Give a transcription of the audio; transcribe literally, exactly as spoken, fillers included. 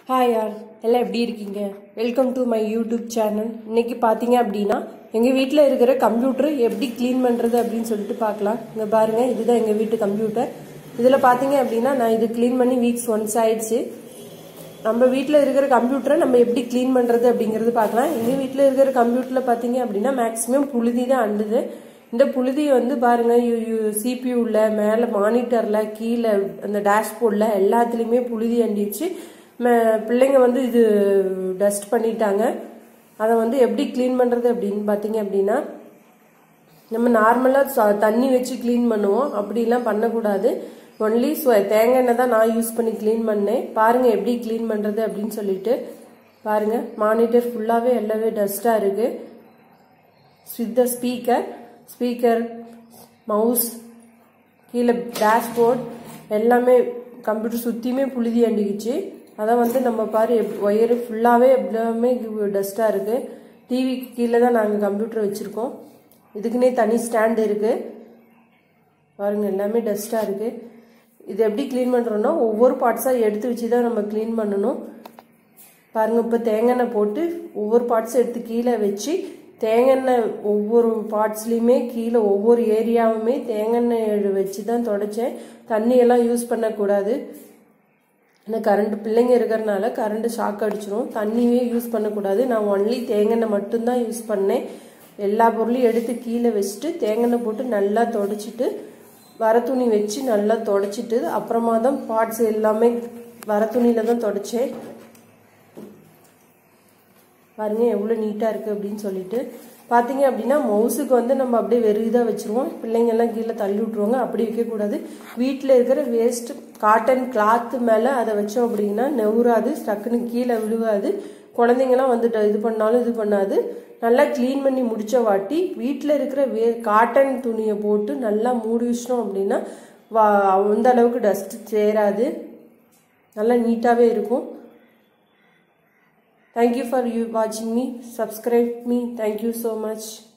Hi யார் எல்லாம் எப்படி இருக்கீங்க? Welcome to my YouTube channel. இன்னைக்கு பார்த்தீங்க அப்படின்னா எங்கள் வீட்டில் இருக்கிற கம்ப்யூட்டர் எப்படி க்ளீன் பண்ணுறது அப்படின்னு சொல்லிட்டு பார்க்கலாம். இங்கே பாருங்கள், இதுதான் எங்கள் வீட்டு கம்ப்யூட்டர். இதில் பார்த்தீங்க அப்படின்னா நான் இது க்ளீன் பண்ணி வீக்ஸ் ஒன்ஸ் ஆயிடுச்சு. நம்ம வீட்டில் இருக்கிற கம்ப்யூட்டரை நம்ம எப்படி க்ளீன் பண்ணுறது அப்படிங்கிறது பார்க்கலாம். எங்கள் வீட்டில் இருக்கிற கம்ப்யூட்டரில் பார்த்தீங்க அப்படின்னா மேக்ஸிமம் புழுதி தான் அண்டுது. இந்த புழுதியை வந்து பாருங்கள், சிபியூவில் மேலே மானிட்டரில் கீழே அந்த டேஷ்போர்டில் எல்லாத்துலேயுமே புழுதி அண்டிச்சு. பிள்ளைங்க வந்து இது டஸ்ட் பண்ணிட்டாங்க. அதை வந்து எப்படி க்ளீன் பண்ணுறது அப்படின்னு பார்த்தீங்க அப்படின்னா, நம்ம நார்மலாக தண்ணி வச்சு க்ளீன் பண்ணுவோம், அப்படிலாம் பண்ணக்கூடாது. ஒன்லி தேங்காய் எண்ணெய் தான் நான் யூஸ் பண்ணி க்ளீன் பண்ணேன். பாருங்கள் எப்படி க்ளீன் பண்ணுறது அப்படின்னு சொல்லிட்டு. பாருங்கள், மானிட்டர் ஃபுல்லாகவே எல்லாமே டஸ்ட்டாக இருக்குது. With the speaker speaker mouse கீழே டேஷ்போர்ட் எல்லாமே கம்ப்யூட்டர் சுற்றியுமே புழுதி அண்டிக்குச்சு. அதை வந்து நம்ம பாரு ஒயரு ஃபுல்லாகவே எல்லாமே டஸ்ட்டாக இருக்குது. டிவிக்கு கீழே தான் நாங்கள் கம்ப்யூட்டர் வச்சுருக்கோம். இதுக்குன்னே தனி ஸ்டாண்டு இருக்குது. பாருங்கள், எல்லாமே டஸ்ட்டாக இருக்குது. இது எப்படி க்ளீன் பண்ணுறோன்னா ஒவ்வொரு பார்ட்ஸாக எடுத்து வச்சு தான் நம்ம க்ளீன் பண்ணணும். பாருங்கள், இப்போ தேங்காய் எண்ணெய் போட்டு ஒவ்வொரு பார்ட்ஸும் எடுத்து கீழே வச்சு தேங்காய் எண்ணெய் ஒவ்வொரு பார்ட்ஸ்லேயுமே கீழே ஒவ்வொரு ஏரியாவுமே தேங்காய் எண்ணெய் வச்சு தான் துடைச்சேன். தண்ணியெல்லாம் யூஸ் பண்ணக்கூடாது. ஏன்னா கரண்ட் பிள்ளைங்க இருக்கிறனால கரண்ட்டு ஷாக் அடிச்சிடும். தண்ணியே யூஸ் பண்ணக்கூடாது. நான் ஒன்லி தேங்காய் எண்ணெய் மட்டும்தான் யூஸ் பண்ணேன். எல்லா பொருளையும் எடுத்து கீழே வச்சுட்டு தேங்காய் எண்ணெய் போட்டு நல்லா துடைச்சிட்டு வர துணி வச்சு நல்லா துடைச்சிட்டு அப்புறமா தான் பார்ட்ஸ் எல்லாமே வர துணியில் தான் துடைச்சேன். பாருங்க எவ்வளோ நீட்டாக இருக்குது அப்படின்னு சொல்லிட்டு. பார்த்தீங்க அப்படின்னா மவுஸுக்கு வந்து நம்ம அப்படியே வெறுதாக வச்சுருவோம். பிள்ளைங்கள்லாம் கீழே தள்ளி விட்ருவாங்க. அப்படி வைக்கக்கூடாது. வீட்டில் இருக்கிற வேஸ்ட் காட்டன் கிளாத்து மேலே அதை வச்சோம் அப்படின்னா நெவுறாது, டக்குன்னு கீழே விழுவாது. குழந்தைங்கலாம் வந்துட்டு இது பண்ணாலும் இது பண்ணாது. நல்லா க்ளீன் பண்ணி முடித்த வாட்டி வீட்டில் இருக்கிற வே காட்டன் துணியை போட்டு நல்லா மூடி வச்சிட்டோம் அப்படின்னா வா அந்த அளவுக்கு டஸ்ட் சேராது. நல்லா நீட்டாகவே இருக்கும். Thank you for you watching me. Subscribe me. Thank you so much.